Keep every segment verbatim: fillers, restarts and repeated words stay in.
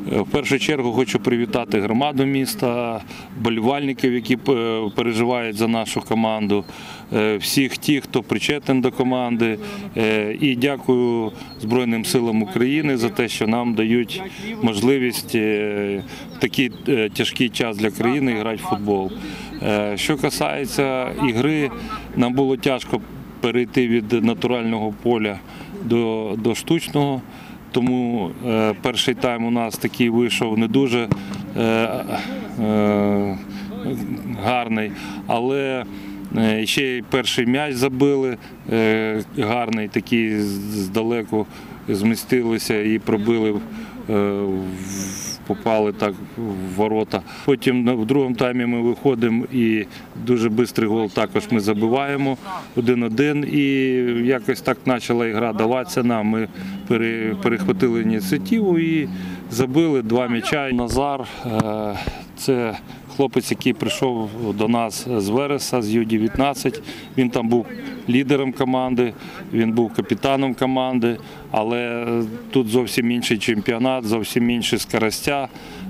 В першу чергу хочу привітати громаду міста, вболівальників, які переживають за нашу команду, всіх тих, хто причетен до команди. І дякую Збройним силам України за те, що нам дають можливість в такий тяжкий час для країни грати в футбол. Що касається ігри, нам було тяжко перейти від натурального поля до, до штучного. Тому е, перший тайм у нас такий вийшов не дуже е, е, гарний, але е, ще й перший м'яч забили, е, гарний, такий здалеку змістилися і пробили, е, попали так в ворота. Потім в другому таймі ми виходимо і дуже швидкий гол також ми забиваємо один-один. І якось так почала гра даватися нам. Ми перехватили ініціативу і забили два м'яча. Назар – це хлопець, який прийшов до нас з Вереса, з Ю дев'ятнадцять. Він там був лідером команди, він був капітаном команди, але тут зовсім інший чемпіонат, зовсім інші скоростя.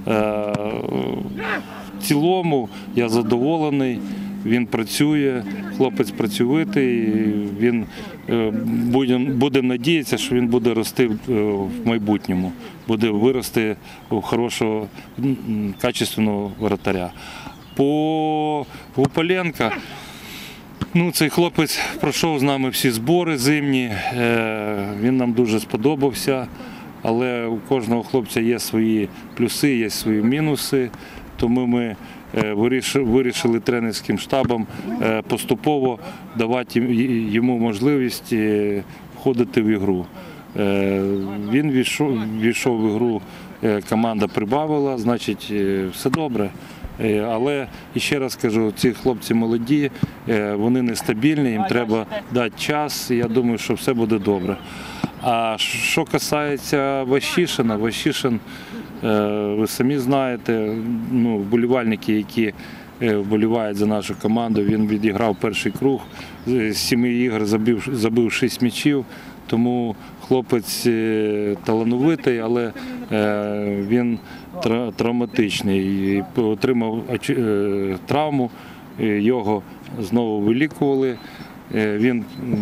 В цілому я задоволений, він працює, хлопець працьовитий, він буде надіятися, що він буде рости в майбутньому, буде вирости в хорошого, качественного воротаря. По Гупаленко, ну, цей хлопець пройшов з нами всі збори зимні, він нам дуже сподобався, але у кожного хлопця є свої плюси, є свої мінуси, тому ми вирішили тренерським штабом поступово давати йому можливість входити в ігру. Він війшов, війшов в ігру, команда прибавила, значить все добре. Але, ще раз кажу, ці хлопці молоді, вони нестабільні, їм треба дати час, і я думаю, що все буде добре. А що касається Ващишина, Ващишин, ви самі знаєте, ну, вболівальники, які вболівають за нашу команду, він відіграв перший круг, з семи ігор забив, забив шість м'ячів, тому хлопець талановитий, але він травматичний, отримав травму, його знову вилікували. Він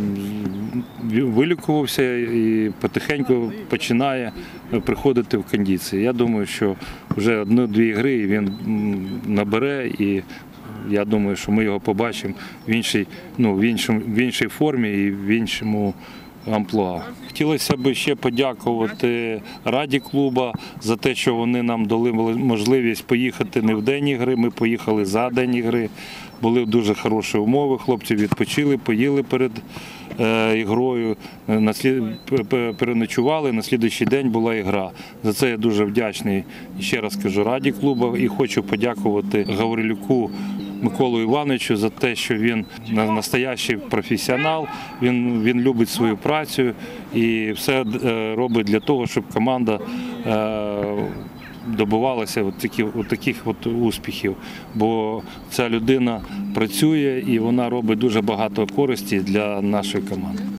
вилікувався і потихеньку починає приходити в кондиції. Я думаю, що вже одну-дві ігри він набере, і я думаю, що ми його побачимо в іншій, ну, в іншому, в іншій формі і в іншому амплуа. Хотілося б ще подякувати раді клубу за те, що вони нам дали можливість поїхати не в день ігри, ми поїхали за день ігри. Були дуже хороші умови, хлопці відпочили, поїли перед е, ігрою, наслід... переночували, на слідуючий день була ігра. За це я дуже вдячний, ще раз кажу, раді клубу, і хочу подякувати Гаврилюку Миколу Івановичу за те, що він настоящий професіонал, він, він любить свою працю і все робить для того, щоб команда е, добивалася от таких, от таких от успіхів, бо ця людина працює і вона робить дуже багато користі для нашої команди.